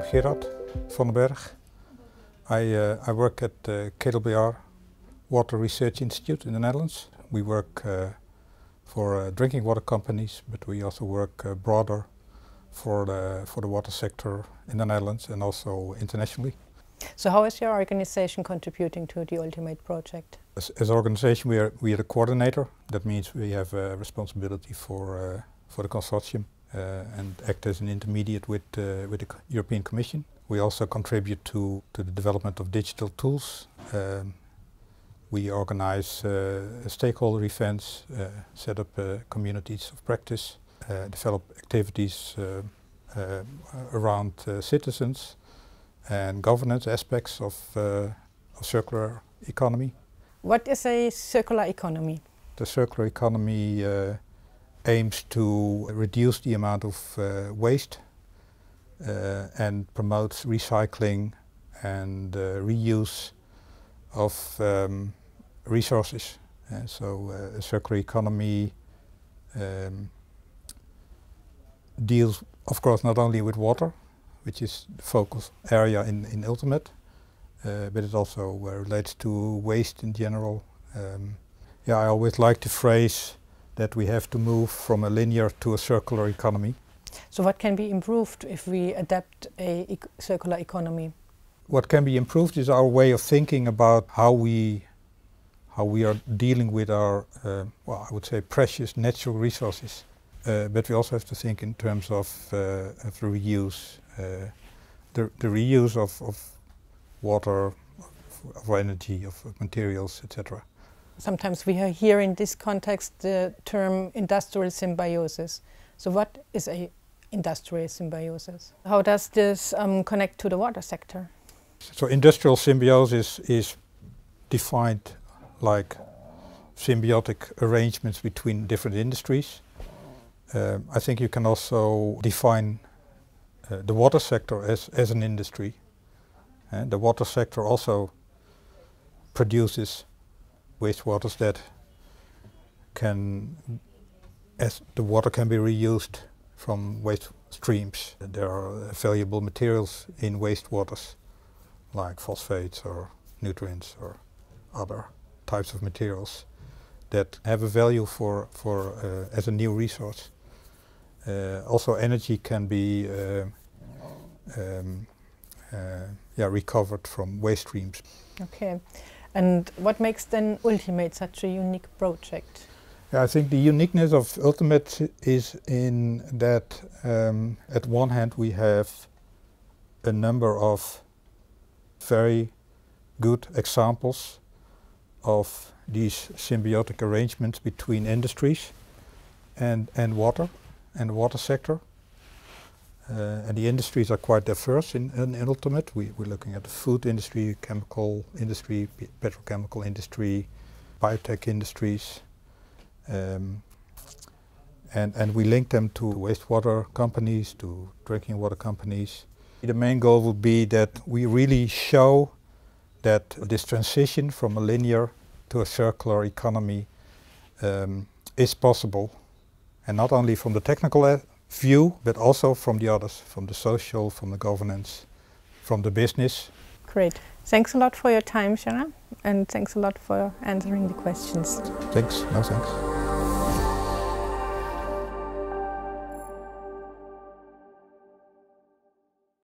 I'm Gerard van Berg. I work at KWR Water Research Institute in the Netherlands. We work for drinking water companies, but we also work broader for the water sector in the Netherlands and also internationally. So how is your organization contributing to the Ultimate project? As an organization, we are the coordinator. That means we have responsibility for the consortium and act as an intermediate with the European Commission. We also contribute to the development of digital tools. We organize stakeholder events, set up communities of practice, develop activities around citizens and governance aspects of circular economy. What is a circular economy? The circular economy aims to reduce the amount of waste and promotes recycling and reuse of resources. So a circular economy deals, of course, not only with water, which is the focus area in Ultimate, but it also relates to waste in general. I always like the phrase that we have to move from a linear to a circular economy. So what can be improved if we adapt a circular economy? What can be improved is our way of thinking about how we are dealing with our, I would say, precious natural resources. But we also have to think in terms of reuse, the reuse of water, of energy, of materials, etc. Sometimes we hear in this context the term industrial symbiosis. So what is a industrial symbiosis? How does this connect to the water sector? So industrial symbiosis is defined like symbiotic arrangements between different industries. I think you can also define the water sector as an industry. And the water sector also produces wastewaters that as the water can be reused from waste streams. There are valuable materials in wastewaters like phosphates or nutrients or other types of materials that have a value as a new resource. Also energy can be recovered from waste streams. Okay. And what makes then Ultimate such a unique project? I think the uniqueness of Ultimate is in that at one hand we have a number of very good examples of these symbiotic arrangements between industries and water and the water sector. And the industries are quite diverse in Ultimate. We're looking at the food industry, chemical industry, petrochemical industry, biotech industries. And we link them to wastewater companies, to drinking water companies. The main goal would be that we really show that this transition from a linear to a circular economy is possible. And not only from the technical view, but also from the others, from the social, from the governance, from the business. Great. Thanks a lot for your time, Gerard, and thanks a lot for answering the questions. Thanks. No thanks.